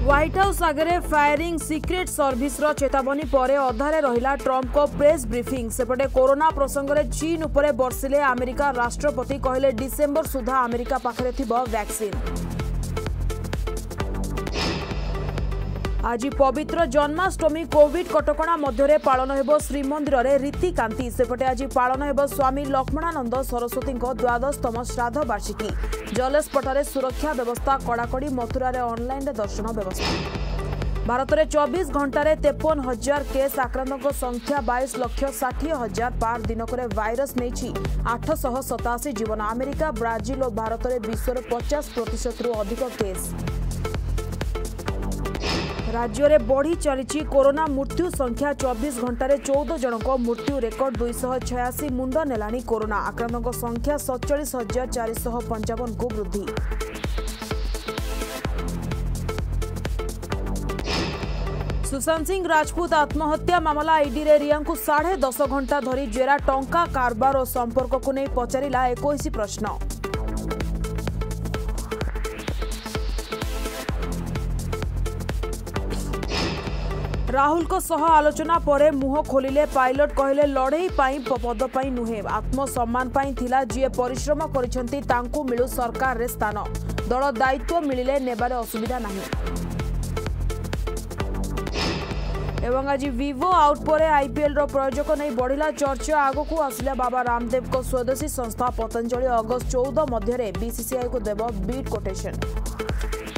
White house आगे firing secret service चेतावनी पर अधारे रहिला ट्रंप को प्रेस ब्रीफिंग सेपटे कोरोना प्रसंग में चीन उपरे बर्षिले अमेरिका राष्ट्रपति कहले डिसेंबर सुधा अमेरिका पाखरे थिबो वैक्सीन। आज पवित्र जन्माष्टमी कोविड कटकणा मध्य पालन हेबो श्रीमंदिर रे रीतिकांति सेपटे आज पालन हेबो स्वामी लक्ष्मणानंद सरस्वती द्वादशतम श्राद्ध वार्षिकी। जलेशपटारे सुरक्षा व्यवस्था कड़ाकड़ी मथुरा रे ऑनलाइन दर्शन व्यवस्था। भारत में 24 घंटे 53,000 केस आक्रांतों संख्या 22,60,000 पार दिनक भाइरस नहीं 887 जीवन। अमेरिका ब्राजिल और भारत में विश्व 50% रु अधिक केस। राज्य में बढ़ी चली कोरोना मृत्यु संख्या 24 घंटे 14 जनक मृत्यु रेकर्ड 286 मुंड नेलानी कोरोना आक्रांतों संख्या 47,455 को वृद्धि। सुशांत सिंह राजपूत आत्महत्या मामला ईडी रे रिया को 10.5 घंटा धरी जेरा टंका कारबार और संपर्क को नहीं पचारिला 21 प्रश्न। राहुल को सह आलोचना पर मुह खोलिले पायलट कहले लड़ई पद पाई नुहे आत्मसम्मान थिला जी परिश्रम करिसेंती तांकू मिलू सरकार रे स्थान दल दायित्व मिलिले नेबारे असुविधा नहीं। एवं आज विवो आउट पर आईपीएल रो प्रयोजक नहीं बढ़िला चर्चा आगो को आसिला बाबा रामदेव को स्वदेशी संस्था पतंजलि अगस्त 14 मध्य बीसीसीआई को देव बीट कोटेशन।